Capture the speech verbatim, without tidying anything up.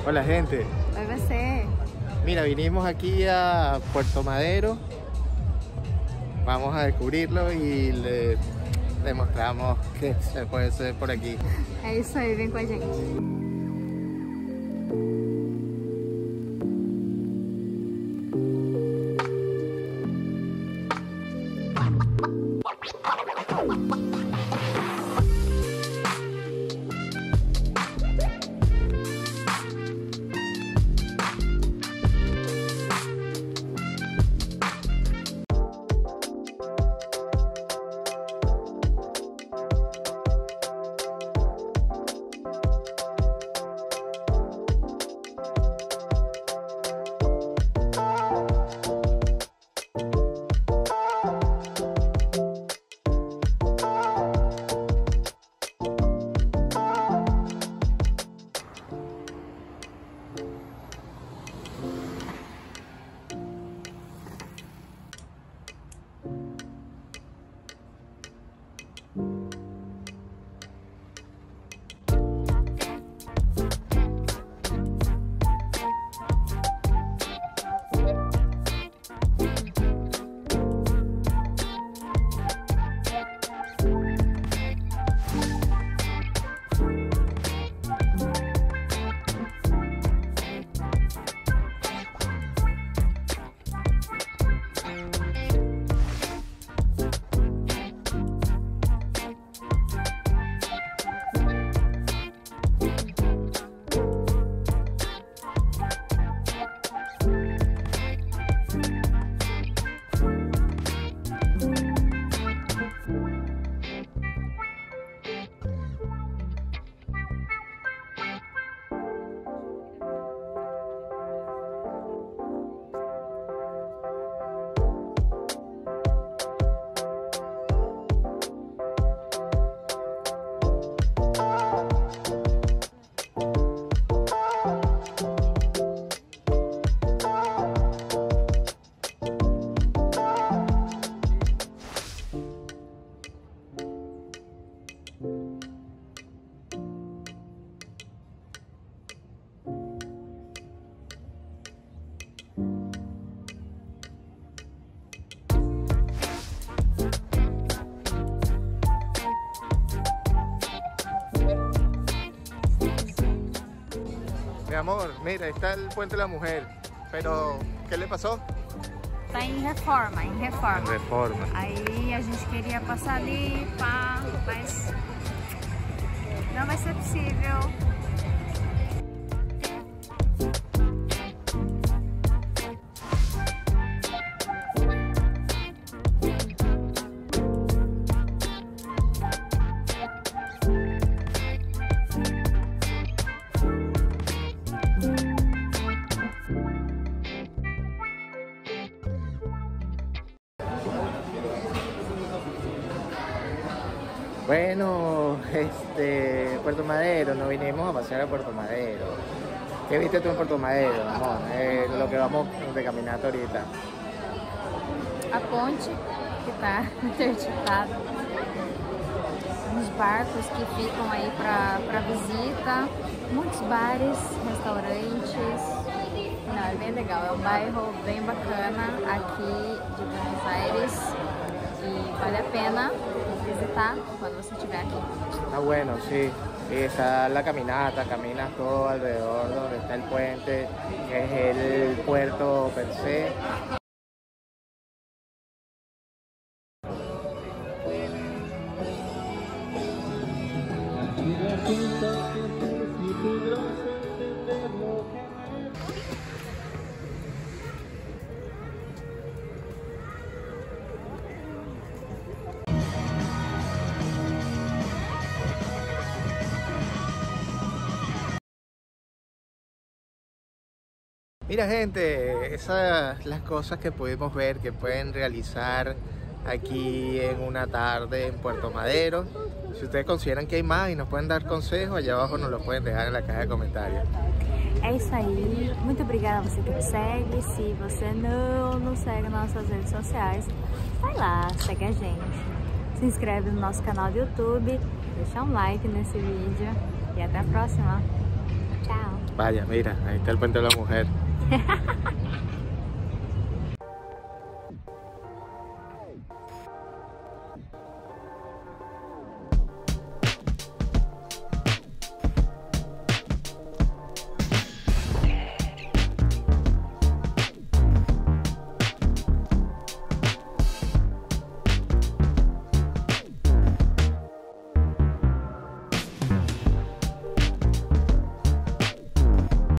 Hola gente. Oi você. Mira, vinimos aquí a Puerto Madero. Vamos a descubrirlo y le demostramos que se puede hacer por aquí. É isso aí, vem com a gente. Mi amor, mira, está el Puente de la Mujer, pero ¿qué le pasó? Tá em reforma, em reforma. Reforma. Aí a gente queria passar ali, pá, mas não vai ser possível. Bueno, este, Puerto Madero, nos vinimos a pasear a Puerto Madero. ¿Qué viste tú en Puerto Madero, amor? Eh, lo que vamos de caminata ahorita. A ponte que tá interditada, uns barcos que ficam aí para visita, muitos bares, restaurantes. Não, é bem legal, é um bairro bem bacana aqui de Buenos Aires e vale a pena visitar cuando você estiver aquí. Ah, bueno, sí. Y está la caminata, caminas todo alrededor donde está el puente, que es el puerto per se. Mira gente, esas las cosas que pudimos ver que pueden realizar aquí en una tarde en Puerto Madero. Si ustedes consideran que hay más y nos pueden dar consejos, allá abajo nos los pueden dejar en la caja de comentarios. É isso aí, muito obrigada a você que me segue. Se você não nos segue nas nossas redes sociais, vai lá, segue a gente. Se inscreve no nosso canal do YouTube, deixa um like nesse vídeo e até a próxima. Tchau! Vaya, mira, ahí está el puente de la mujer.